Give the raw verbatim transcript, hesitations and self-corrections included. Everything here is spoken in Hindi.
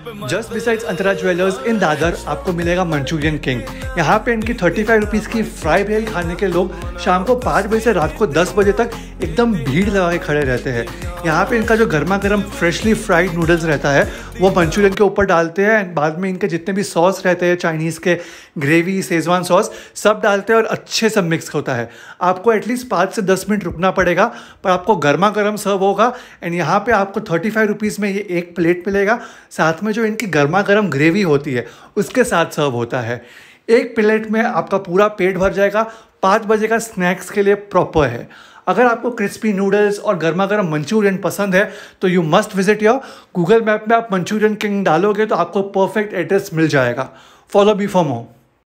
Just besides Antara jewellers in Dadar आपको मिलेगा मंचूरियन किंग। यहाँ पे इनकी थर्टी फाइव रुपीज़ की फ्राई भेल खाने के लोग शाम को पाँच बजे से रात को दस बजे तक एकदम भीड़ लगा के खड़े रहते हैं। यहाँ पे इनका जो गर्मा गर्म फ्रेशली फ्राइड नूडल्स रहता है वो मंचूरियन के ऊपर डालते हैं एंड बाद में इनके जितने भी सॉस रहते हैं चाइनीज़ के, ग्रेवी, शेजवान सॉस सब डालते हैं और अच्छे से मिक्स होता है। आपको एटलीस्ट पाँच से दस मिनट रुकना पड़ेगा पर आपको गर्मा गर्म सर्व होगा एंड यहाँ पे आपको थर्टी फाइव रुपीज़ में ये एक प्लेट मिलेगा, साथ में जो इनकी गर्मा गर्म ग्रेवी होती है उसके साथ सर्व होता है। एक प्लेट में आपका पूरा पेट भर जाएगा। पाँच बजे का स्नैक्स के लिए प्रॉपर है। अगर आपको क्रिस्पी नूडल्स और गर्मा गर्म मंचूरियन पसंद है तो you must visit your. Google map में आप मंचूरियन किंग डालोगे तो आपको परफेक्ट एड्रेस मिल जाएगा। Follow me for more.